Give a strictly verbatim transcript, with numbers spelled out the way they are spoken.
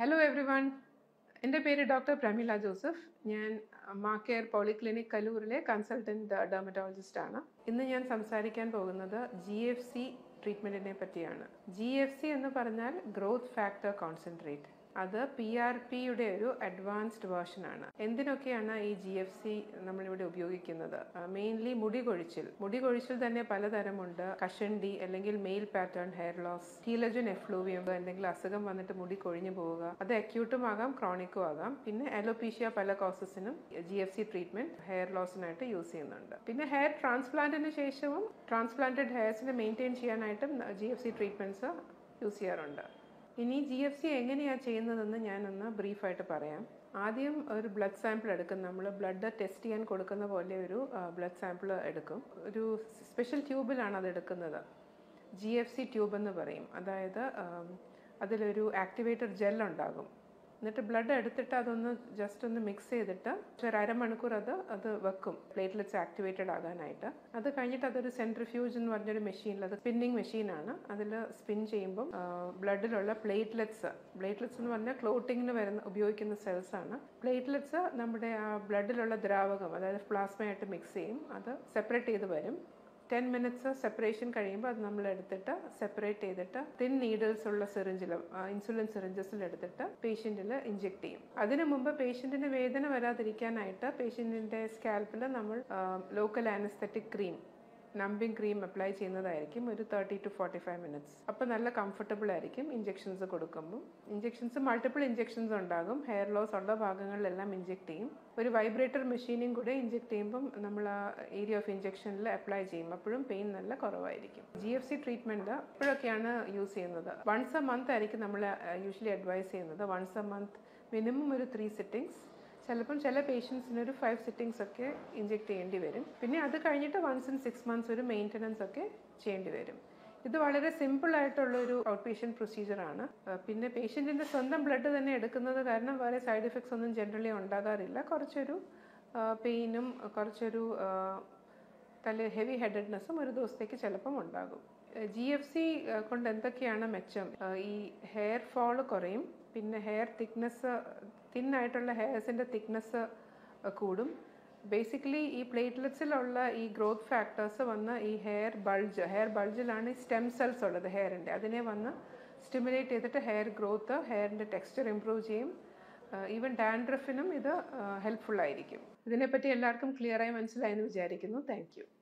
Hello everyone. എൻ്റെ പേര് doctor Pramila Joseph. ഞാൻ മാക്കെയർ പോളിക്ലിനിക് കലൂരിലെ കൺസൾട്ടൻറ്റ് ഡെർമറ്റോളജിസ്റ്റ് ആണ്. ഇന്ന് ഞാൻ സംസാരിക്കാൻ പോകുന്നത് ജി എഫ് സി ട്രീറ്റ്മെൻറ്റിനെ പറ്റിയാണ്. ജി എഫ് സി എന്ന് പറഞ്ഞാൽ ഗ്രോത്ത് ഫാക്ടർ കോൺസെൻട്രേറ്റ്. അത് പി ആർ പിയുടെ ഒരു അഡ്വാൻസ്ഡ് വേർഷനാണ്. എന്തിനൊക്കെയാണ് ഈ ജി എഫ് സി നമ്മളിവിടെ ഉപയോഗിക്കുന്നത്? മെയിൻലി മുടി കൊഴിച്ചിൽ. മുടി കൊഴിച്ചിൽ തന്നെ പലതരമുണ്ട്. കഷണ്ടി അല്ലെങ്കിൽ male pattern hair loss, telogen effluvium, എന്തെങ്കിലും അസുഖം വന്നിട്ട് മുടി കൊഴിഞ്ഞു പോവുക. അത് അക്യൂട്ടും ആകാം, ക്രോണിക്കും ആകാം. പിന്നെ അലോപീഷ്യ പല കോസസിനും G F C treatment hair ലോസിനായിട്ട് യൂസ് ചെയ്യുന്നുണ്ട്. പിന്നെ ഹെയർ ട്രാൻസ്പ്ലാന്റിന് ശേഷവും ട്രാൻസ്പ്ലാന്റഡ് ഹെയർസിനെ മെയിൻറ്റെയിൻ ചെയ്യാനായിട്ടും G F C treatments use ചെയ്യാറുണ്ട്. ഇനി ജി എഫ് സി എങ്ങനെയാണ് ചെയ്യുന്നതെന്ന് ഞാനൊന്ന് ബ്രീഫായിട്ട് പറയാം. ആദ്യം ഒരു ബ്ലഡ് സാമ്പിൾ എടുക്കും. നമ്മൾ ബ്ലഡ് ടെസ്റ്റ് ചെയ്യാൻ കൊടുക്കുന്ന പോലെ ഒരു ബ്ലഡ് സാമ്പിൾ എടുക്കും. ഒരു സ്പെഷ്യൽ ട്യൂബിലാണ് അത് എടുക്കുന്നത്. ജി എഫ് സി ട്യൂബ് എന്ന് പറയും. അതായത് അതിലൊരു ആക്ടിവേറ്റർ ജെൽ ഉണ്ടാകും. എന്നിട്ട് ബ്ലഡ് എടുത്തിട്ട് അതൊന്ന് ജസ്റ്റ് ഒന്ന് മിക്സ് ചെയ്തിട്ട് ഒരു അരമണിക്കൂർ അത് അത് വെക്കും, പ്ലേറ്റ്ലെറ്റ്സ് ആക്ടിവേറ്റഡ് ആകാനായിട്ട്. അത് കഴിഞ്ഞിട്ട് അതൊരു സെൻട്രിഫ്യൂജ് എന്ന് പറഞ്ഞൊരു മെഷീനിൽ, അത് സ്പിന്നിങ് മെഷീനാണ്. അതിൽ സ്പിൻ ചെയ്യുമ്പം ബ്ലഡിലുള്ള പ്ലേറ്റ്ലെറ്റ്സ് പ്ലേറ്റ്ലെറ്റ്സ് എന്ന് പറഞ്ഞാൽ ക്ലോട്ടിങ്ങിന് വരുന്ന ഉപയോഗിക്കുന്ന സെൽസ് ആണ്. പ്ലേറ്റ്ലെറ്റ്സ് നമ്മുടെ ആ ബ്ലഡിലുള്ള ദ്രാവകം, അതായത് പ്ലാസ്മയായിട്ട് മിക്സ് ചെയ്യും. അത് സെപ്പറേറ്റ് ചെയ്ത് വരും. ടെൻ മിനിറ്റ്സ് സെപ്പറേഷൻ കഴിയുമ്പോൾ അത് നമ്മൾ എടുത്തിട്ട് സെപ്പറേറ്റ് ചെയ്തിട്ട് തിൻ നീഡിൽസ് ഉള്ള സിറിഞ്ചിൽ, ഇൻസുലിൻ സിറിഞ്ചസിൽ എടുത്തിട്ട് പേഷ്യൻറ്റിൽ ഇഞ്ചെക്ട് ചെയ്യും. അതിനു മുമ്പ് പേഷ്യൻറ്റിന് വേദന വരാതിരിക്കാനായിട്ട് പേഷ്യൻറ്റിൻ്റെ സ്കാൽപ്പിൽ നമ്മൾ local anaesthetic cream, numbing cream apply ചെയ്യുന്നതായിരിക്കും ഒരു thirty to forty five minutes. അപ്പോൾ നല്ല കംഫർട്ടബിൾ ആയിരിക്കും ഇഞ്ചെക്ഷൻസ് കൊടുക്കുമ്പോൾ. ഇഞ്ചെക്ഷൻസ് മൾട്ടിപ്പിൾ ഇഞ്ചെക്ഷൻസ് ഉണ്ടാകും. ഹെയർ ലോസ് ഉള്ള ഭാഗങ്ങളിലെല്ലാം ഇഞ്ചെക്ട് ചെയ്യും. ഒരു വൈബ്രേറ്റർ മെഷീനും കൂടെ ഇഞ്ചെക്ട് ചെയ്യുമ്പം നമ്മൾ ആ ഏരിയ ഓഫ് ഇഞ്ചെക്ഷനിൽ അപ്ലൈ ചെയ്യും. അപ്പോഴും പെയിൻ നല്ല കുറവായിരിക്കും. ജി എഫ് സി ട്രീറ്റ്മെൻറ്റ് എപ്പോഴൊക്കെയാണ് യൂസ് ചെയ്യുന്നത്? വൺസ് എ മന്ത് ആയിരിക്കും നമ്മൾ യൂഷ്വലി അഡ്വൈസ് ചെയ്യുന്നത്. വൺസ് എ മന്ത് മിനിമം ഒരു ത്രീ സിറ്റിങ്സ്, ചിലപ്പം ചില പേഷ്യൻസിന് ഒരു ഫൈവ് സിറ്റിങ്സ് ഒക്കെ ഇഞ്ചെക്ട് ചെയ്യേണ്ടി വരും. പിന്നെ അത് കഴിഞ്ഞിട്ട് വൺസ് ഇൻ സിക്സ് മന്ത്സ് ഒരു മെയിൻ്റനൻസ് ഒക്കെ ചെയ്യേണ്ടി വരും. ഇത് വളരെ സിമ്പിൾ ആയിട്ടുള്ളൊരു ഔട്ട് പേഷ്യൻറ്റ് പ്രൊസീജിയറാണ്. പിന്നെ പേഷ്യൻറ്റിൻ്റെ സ്വന്തം ബ്ലഡ് തന്നെ എടുക്കുന്നത് കാരണം വേറെ സൈഡ് എഫക്ട്സ് ഒന്നും ജനറലി ഉണ്ടാകാറില്ല. കുറച്ചൊരു പെയിനും കുറച്ചൊരു തല ഹെവി ഹെഡഡ്നെസ്സും ഒരു ദിവസത്തേക്ക് ചിലപ്പം ഉണ്ടാകും. ജി എഫ് സി കൊണ്ട് എന്തൊക്കെയാണ് മെച്ചം? ഈ ഹെയർ ഫോള് കുറയും. പിന്നെ ഹെയർ തിക്നെസ്, തിന്നായിട്ടുള്ള ഹെയർസിൻ്റെ തിക്നെസ് കൂടും. ബേസിക്കലി ഈ പ്ലേറ്റ്ലെറ്റ്സിലുള്ള ഈ ഗ്രോത്ത് ഫാക്ടേഴ്സ് വന്ന് ഈ ഹെയർ ബൾജ്, ഹെയർ ബൾജിലാണ് ഈ സ്റ്റെം സെൽസ് ഉള്ളത് ഹെയറിൻ്റെ, അതിനെ വന്ന് സ്റ്റിമുലേറ്റ് ചെയ്തിട്ട് ഹെയർ ഗ്രോത്ത്, ഹെയറിൻ്റെ ടെക്സ്ചർ ഇംപ്രൂവ് ചെയ്യും. ഈവൻ ഡാൻഡ്രഫിനും ഇത് ഹെൽപ്ഫുൾ ആയിരിക്കും. ഇതിനെപ്പറ്റി എല്ലാവർക്കും ക്ലിയറായി മനസ്സിലായെന്ന് വിചാരിക്കുന്നു. Thank U.